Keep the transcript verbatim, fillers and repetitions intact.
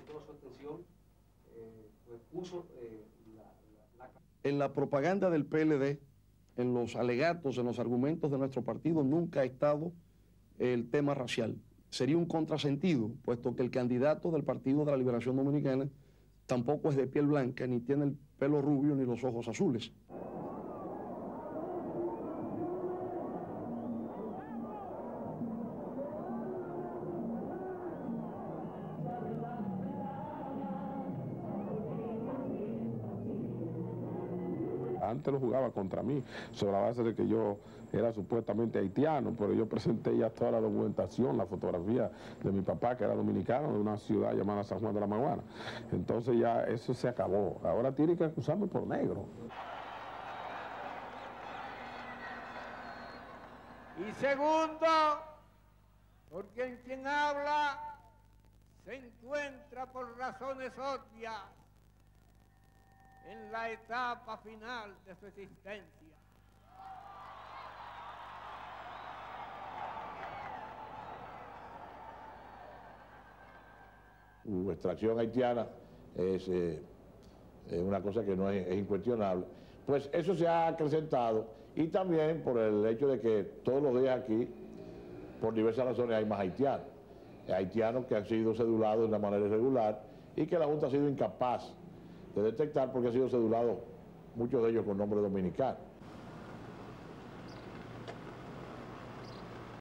toda su atención, eh, pues puso eh, la, la, la... En la propaganda del P L D, en los alegatos, en los argumentos de nuestro partido, nunca ha estado el tema racial. Sería un contrasentido, puesto que el candidato del Partido de la Liberación Dominicana tampoco es de piel blanca, ni tiene el pelo rubio, ni los ojos azules. Antes lo jugaba contra mí, sobre la base de que yo era supuestamente haitiano, pero yo presenté ya toda la documentación, la fotografía de mi papá, que era dominicano, de una ciudad llamada San Juan de la Maguana. Entonces ya eso se acabó. Ahora tiene que acusarme por negro. Y segundo, porque en quien habla se encuentra por razones obvias en la etapa final de su existencia. Su extracción haitiana es eh, una cosa que no es, es incuestionable. Pues eso se ha acrecentado, y también por el hecho de que todos los días aquí, por diversas razones, hay más haitianos. Haitianos que han sido cedulados de una manera irregular y que la Junta ha sido incapaz de detectar porque han sido cedulados muchos de ellos con nombre dominicano.